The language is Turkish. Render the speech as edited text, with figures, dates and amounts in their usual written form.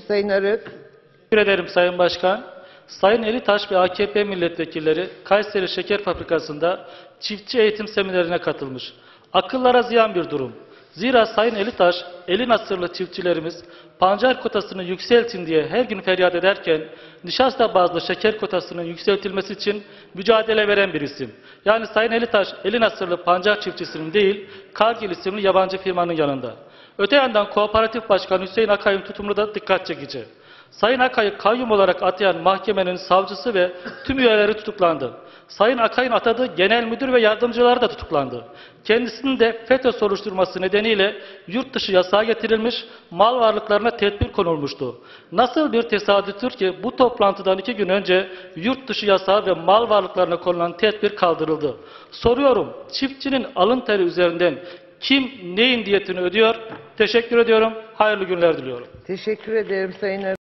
Sayın Arık. Teşekkür ederim Sayın Başkan. Sayın Elitaş ve AKP milletvekilleri Kayseri Şeker Fabrikası'nda çiftçi eğitim seminerine katılmış. Akıllara ziyan bir durum. Zira Sayın Elitaş, eli nasırlı çiftçilerimiz pancar kotasını yükseltin diye her gün feryat ederken nişasta bazlı şeker kotasının yükseltilmesi için mücadele veren bir isim. Yani Sayın Elitaş, eli nasırlı pancar çiftçisinin değil, Kargil isimli yabancı firmanın yanında. Öte yandan Kooperatif Başkanı Hüseyin Akay'ın tutumu da dikkat çekici. Sayın Akay'ı kayyum olarak atayan mahkemenin savcısı ve tüm üyeleri tutuklandı. Sayın Akay'ın atadığı genel müdür ve yardımcıları da tutuklandı. Kendisinin de FETÖ soruşturması nedeniyle yurt dışı yasağa getirilmiş, mal varlıklarına tedbir konulmuştu. Nasıl bir tesadüftür ki bu toplantıdan 2 gün önce yurt dışı yasağı ve mal varlıklarına konulan tedbir kaldırıldı. Soruyorum, çiftçinin alın teri üzerinden kim neyin diyetini ödüyor? Teşekkür ediyorum. Hayırlı günler diliyorum. Teşekkür ederim Sayın Arık.